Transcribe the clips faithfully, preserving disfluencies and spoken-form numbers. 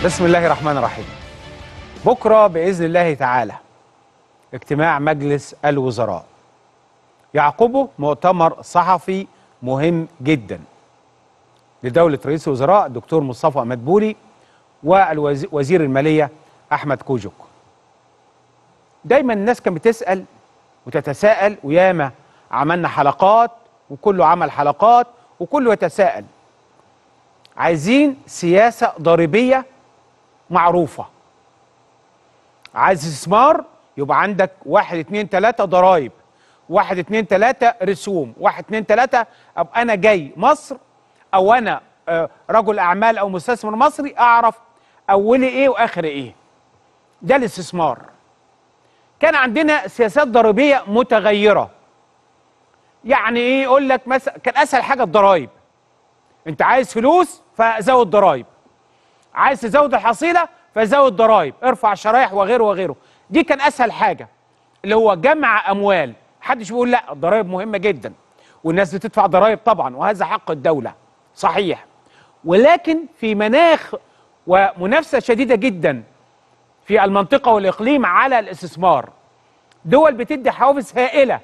بسم الله الرحمن الرحيم. بكرة بإذن الله تعالى اجتماع مجلس الوزراء، يعقبه مؤتمر صحفي مهم جدا لدولة رئيس الوزراء الدكتور مصطفى مدبولي ووزير المالية أحمد كوجك. دايما الناس كانت بتسأل وتتساءل، وياما عملنا حلقات وكله عمل حلقات وكله يتساءل، عايزين سياسة ضريبية معروفة. عايز استثمار يبقى عندك واحد اتنين تلاتة ضرايب، واحد اتنين تلاتة رسوم، واحد اتنين تلاتة ابقى انا جاي مصر او انا رجل اعمال او مستثمر مصري اعرف اولي ايه واخر ايه. ده الاستثمار. كان عندنا سياسات ضريبية متغيرة. يعني ايه؟ يقول لك مثلا كان اسهل حاجة الضرايب. انت عايز فلوس فزود ضرايب، عايز تزود الحصيلة فزود ضرايب، ارفع شرايح وغيره وغيره. دي كان اسهل حاجة، اللي هو جمع اموال. محدش بيقول لا، الضرايب مهمة جدا والناس بتدفع ضرايب طبعا، وهذا حق الدولة صحيح. ولكن في مناخ ومنافسة شديدة جدا في المنطقة والإقليم على الاستثمار، دول بتدي حوافز هائلة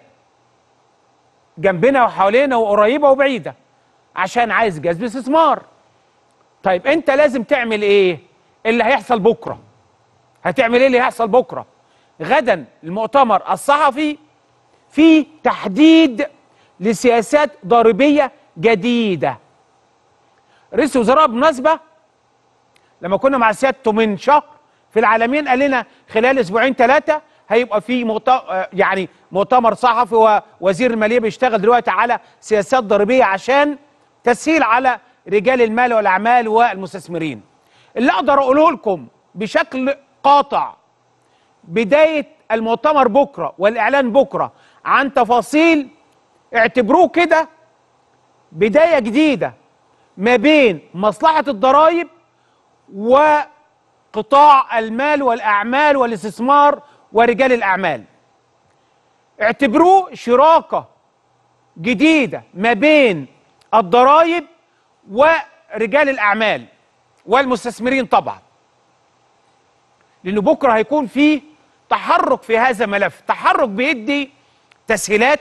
جنبنا وحوالينا وقريبة وبعيدة عشان عايز جذب استثمار. طيب انت لازم تعمل ايه؟ اللي هيحصل بكرة. هتعمل ايه اللي هيحصل بكرة؟ غدا المؤتمر الصحفي في تحديد لسياسات ضريبية جديدة. رئيس الوزراء بالمناسبة لما كنا مع سيادته من شهر في العالمين قال لنا خلال اسبوعين ثلاثة هيبقى في مؤتمر، يعني مؤتمر صحفي، ووزير المالية بيشتغل دلوقتي على سياسات ضريبية عشان تسهيل على رجال المال والأعمال والمستثمرين. اللي أقدر أقوله لكم بشكل قاطع، بداية المؤتمر بكرة والإعلان بكرة عن تفاصيل، اعتبروه كده بداية جديدة ما بين مصلحة الضرائب وقطاع المال والأعمال والاستثمار ورجال الأعمال. اعتبروه شراكة جديدة ما بين الضرائب ورجال الأعمال والمستثمرين طبعا، لأنه بكرة هيكون فيه تحرك في هذا الملف. تحرك بيدي تسهيلات.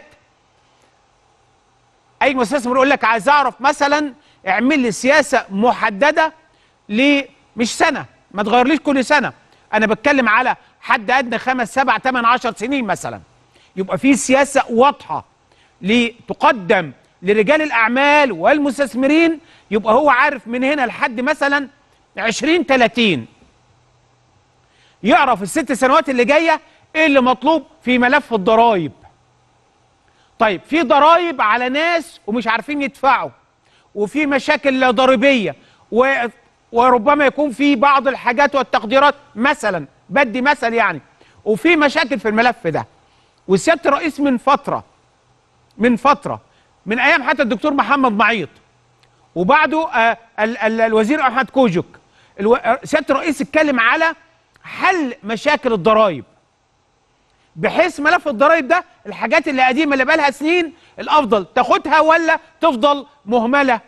أي مستثمر يقول لك عايز أعرف مثلا اعمل لي سياسة محددة ل مش سنة، ما تغيرليش كل سنة، أنا بتكلم على حد أدنى خمس سبع تمن عشر سنين مثلا. يبقى في سياسة واضحة لتقدم لرجال الأعمال والمستثمرين، يبقى هو عارف من هنا لحد مثلا عشرين تلاتين، يعرف الست سنوات اللي جاية ايه اللي مطلوب في ملف الضرائب. طيب في ضرائب على ناس ومش عارفين يدفعوا، وفي مشاكل ضريبية، و... وربما يكون في بعض الحاجات والتقديرات مثلا، بدي مثل يعني، وفي مشاكل في الملف ده. وسيادة الرئيس من فترة من فترة من ايام حتى الدكتور محمد معيط وبعده آه ال ال الوزير احمد كوجك، الو... سيادة الرئيس اتكلم على حل مشاكل الضرائب، بحيث ملف الضرائب ده الحاجات اللي قديمه اللي بقالها سنين الافضل تاخدها ولا تفضل مهمله